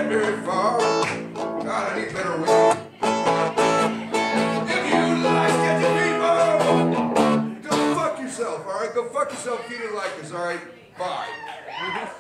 get very far. God, I need better weed. If you like catching people, go fuck yourself, alright? Go fuck yourself if you didn't like this, alright? Bye.